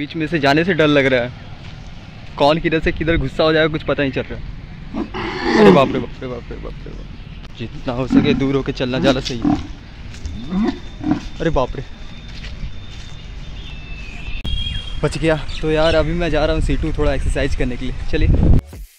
बीच में से जाने से डर लग रहा है, कौन किधर से किधर गुस्सा हो जाएगा कुछ पता नहीं चल रहा। अरे बाप रे बाप रे बाप रे बाप रे बाप, जितना हो सके दूर होके चलना ज़्यादा सही है। अरे बाप रे, बच गया। तो यार अभी मैं जा रहा हूँ सीटू थोड़ा एक्सरसाइज करने के लिए, चलिए।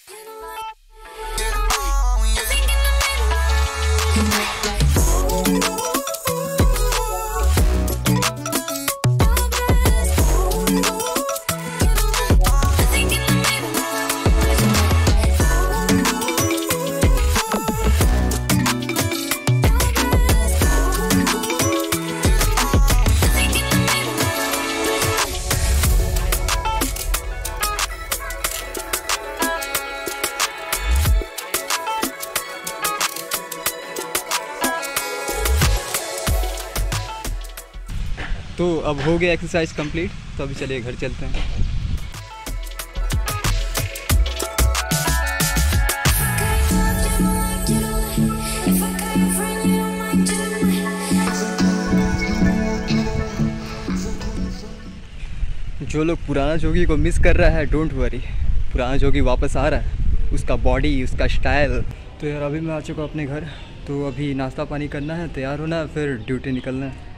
तो अब हो गया एक्सरसाइज कंप्लीट, तो अभी चलिए घर चलते हैं। जो लोग पुराना जोगी को मिस कर रहा है, डोंट वरी, पुराना जोगी वापस आ रहा है, उसका बॉडी, उसका स्टाइल। तो यार अभी मैं आ चुका अपने घर, तो अभी नाश्ता पानी करना है, तैयार होना है, फिर ड्यूटी निकलना है।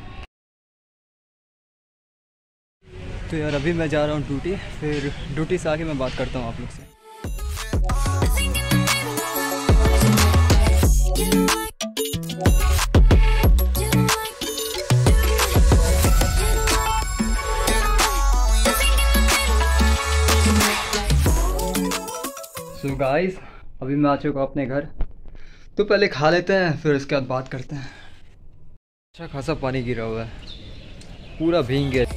तो यार अभी मैं जा रहा हूँ ड्यूटी, फिर ड्यूटी से आके मैं बात करता हूँ आप लोग से। सो गाइस, अभी मैं आ चुका अपने घर, तो पहले खा लेते हैं, फिर उसके बाद बात करते हैं। अच्छा खासा पानी गिरा हुआ है, पूरा भीग गया।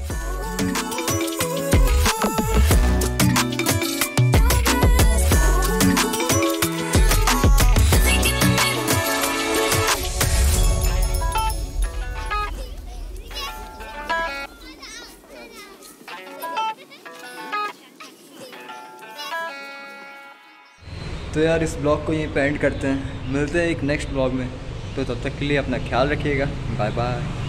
तो यार इस ब्लॉग को यहीं पे एंड करते हैं, मिलते हैं एक नेक्स्ट ब्लॉग में। तो तब तक के लिए अपना ख्याल रखिएगा, बाय बाय।